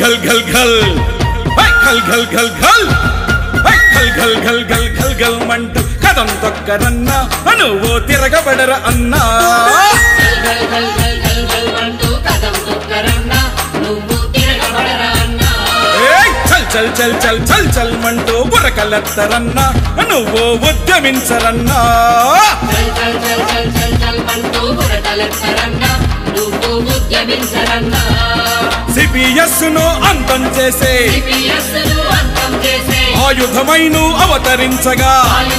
ఘల్ ఘల్ ఘల్ ఘల్ ఘల్ ఘల్ ఘల్ ఘల్ ఘల్ ఘల్ ఘల్ ఘల్ ఘల్ మంటూ కదం తొక్కరన్నా నువ్వు తిరగబడర అన్నా చల్ చల్ చల్ చల్ చల్ మంటూ బుర్రకలెత్తరన్నా నువ్వు ఉద్యమించరన్నా సిపిఎస్ ను అంతం చేసే ఆయుధమైన అవతరించగా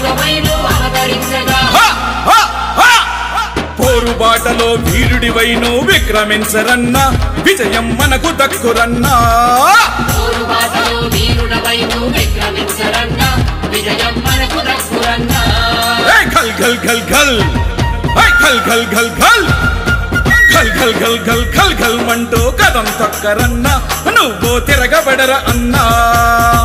పోరుబాటలో వీరుడివైను విక్రమించరన్నా విజయం మనకు దక్కురన్నా ఘల్ ఘల్ ఘల్ ఘల్ ఘల్ ఘల్ ఘల్ ఘల్ ఘల్ ఘల్ ఘల్ ఘల్ ఘల్ ఘల్ మంటూ కదం తొక్కరన్నా నువ్వు తిరగబడర అన్నా